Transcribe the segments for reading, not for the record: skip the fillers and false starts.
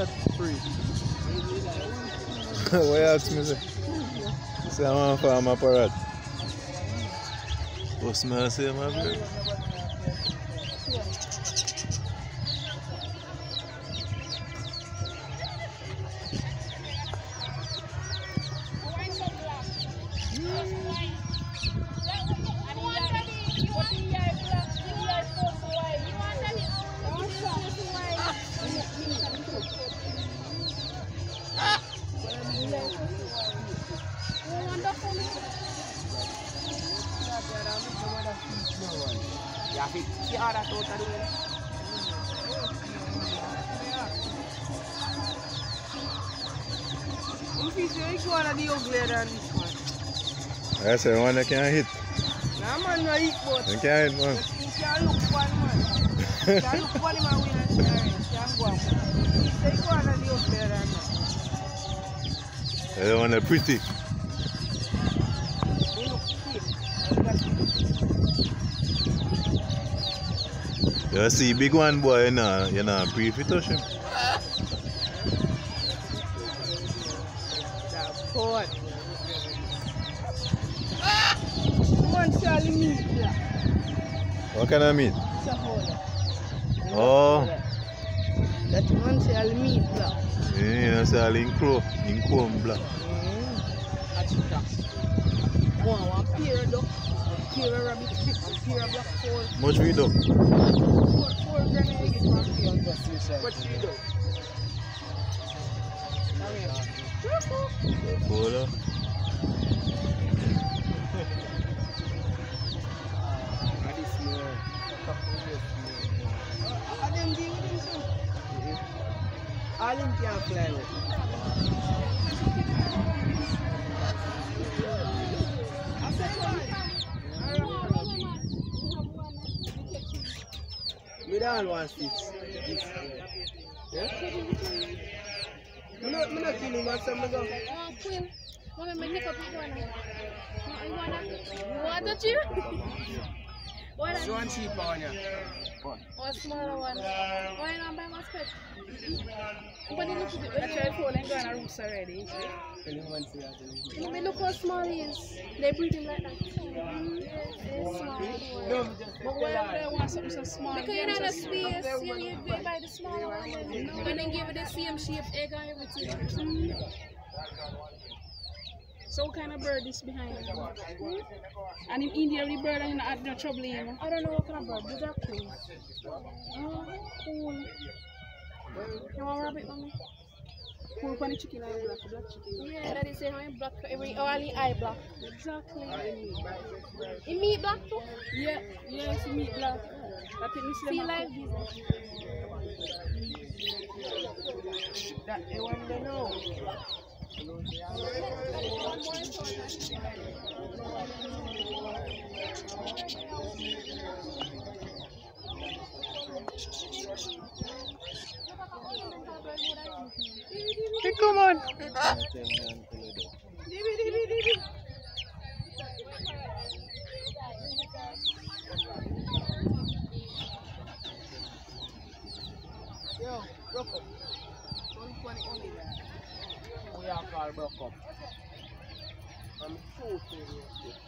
free. What you ask me? Say I'm on farm a parrot. What smell say my bird? I say one that can hit. Nah, man, no eat, but You can't hit, man. you can't look one, man. You can't look one, man, win and can't go on. Say go on and the uglier than that. The one that pretty. They look cute. You see big one boy, you know, brief it touch him. That's good. One shall meat black. What kind of meat? Sahola. Oh. That one shall meat black. Yeah, you know, say in comb black. That's that. One pair of duck, pair of rabbit, and pair of black fowl. Much we do? 4 grand you get one pair. What you do? Hold up. All them can't fly with. We don't want this. Yeah? I'm not killing myself. I'm going. Queen, want to make up iguana? What did you? What? This one cheaper on you. Or smaller one? Why not buy my pet? But you look at it. I tried falling down a roots already. Look how small he is. They breed him like that. It's small. But why do they want something so small? Because you know the space, you buy the smaller one and then give it the same shape, egg and everything. So what kind of bird is behind him? And in India, the bird are not no trouble him. I don't know what kind of bird. These are cool. Oh, cool. You want a rabbit, mommy? Cool funny chicken and black chicken. Yeah, that is how in black every only eye black. Exactly. In meat black too? Yeah, it's meat black. I think we see like this. That they want to know. Hey, come on. Yo, broke up. 120 only. We are called broke up. I'm so serious.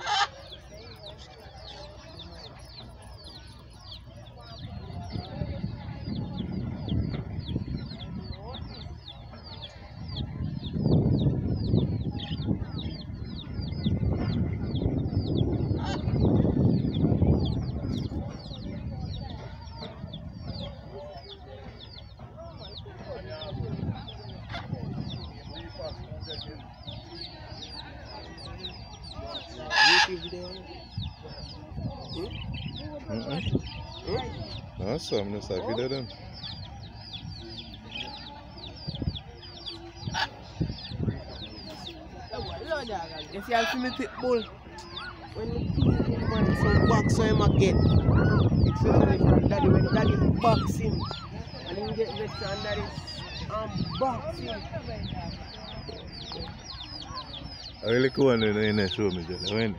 Awesome, that's like video them. You see, I see me pit bull. When you kill him, man, some box so him a get. Especially from daddy, when daddy box him. And he get vexed and daddy box him. I really cool when they show me, Johnny. When?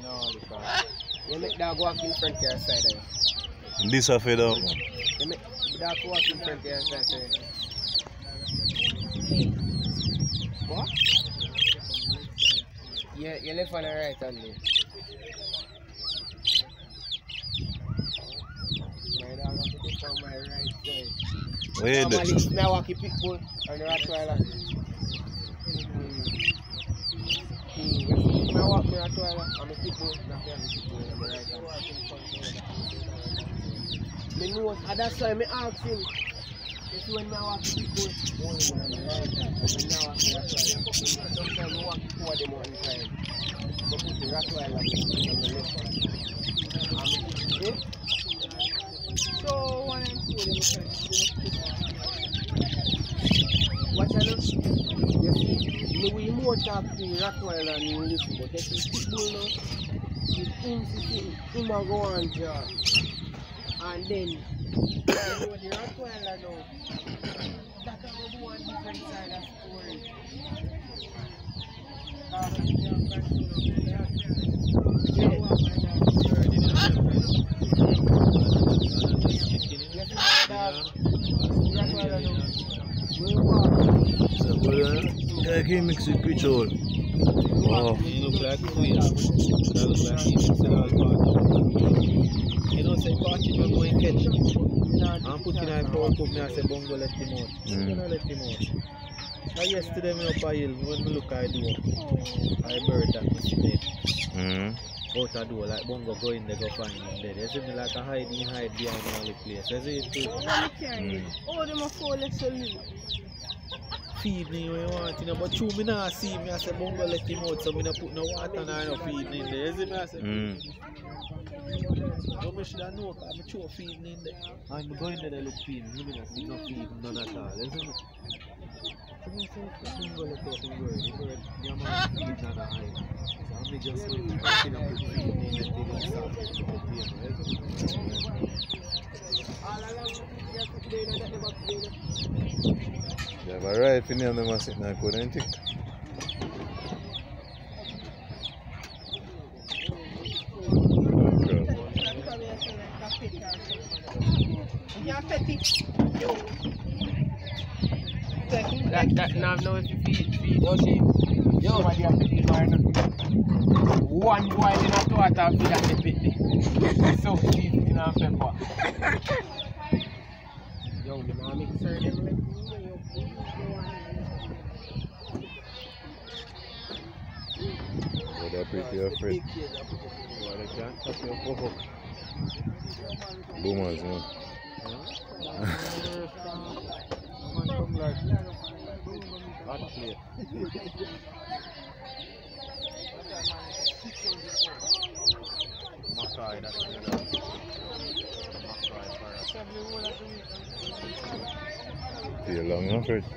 You make that walk in front of your side. This a fade out, man. You That walking front here and that. What? Yeah, you left on the right hand. My dog has to take on my right side. Where Normally, the it's now walking pitbull and the Rottweiler. If I walk the Rottweiler, I'm a pitbull. Now I'm a pitbull on the right hand. Me know, and that's why I ask him. If when I walk the pitbull, only on the right hand. But when I walk the Rottweiler, sometimes I walk before them one time. But put the Rottweiler on the left hand. So one and two them What I know? You see, we more talk to Rottweiler and you listen, but if it's pitbull now, it's insisting, him a go on jar. And then, you know the Rottweiler now, that can go on different side of story. Yeah, he mix with petrol. Wow. He look like Queen. That look like he mix it all part. You know, say party when going catch. I'm putting a power cup, me I say bongo let him out. I'm gonna let him out. Now yesterday me up a hill, when me look I do, I bird that me see out a door like bongo go in there go find him dead. You see me like a hide behind all the place. You see it too? Oh, them a fall left so little. Feed me when you want, you know, but true me not see me I say bongo let him out, so me not put no water and no feeding in there. You see me I say so me should have known because I'm sure feeding in there. I'm going there to look feeding, you don't see no feeding, none at all. You see me? So me say, bongo let out the bird, the man feeds on the hide. So I'm just going to continue to put feeding in there till it's out. You have a right in the other man sitting there, couldn't you? That now if you feed yo, what you have to feed one boy in a toilet feed at the pit. So feed in a pepper. Yo, the man mix them Oh, they're pretty afraid. Boomers, man. Feel long enough, right?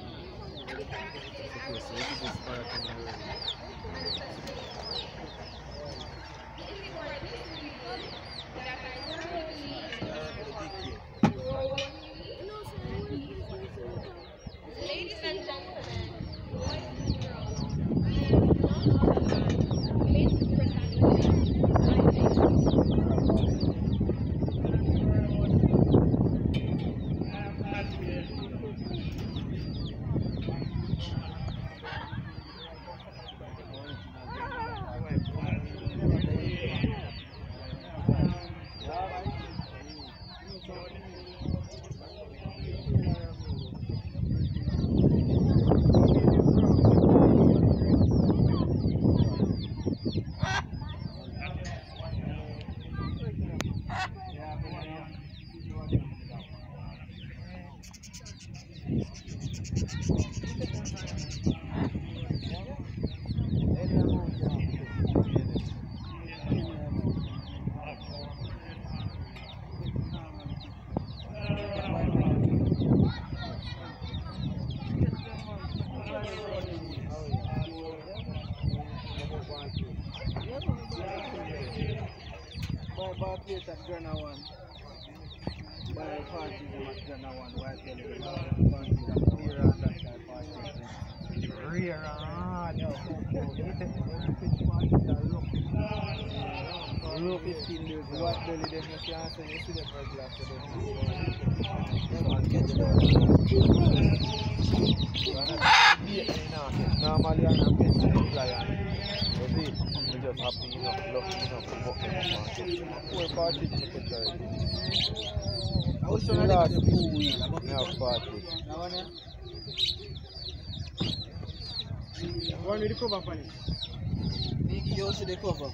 Ladies and gentlemen, at Ghana one. By parties at Ghana one, why tell you parties at Rira and that type parties. Rira, no, Row 15 days. What belly them you can't say you see them regular after them. Normally I'm not getting the client. You see, we just happy enough, lucky enough to book them up and get them. 4 parties in the picture. The last 2 weeks, we have parties. One with the cover for it. You see the cover.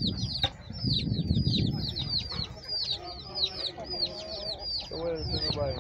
So where is everybody?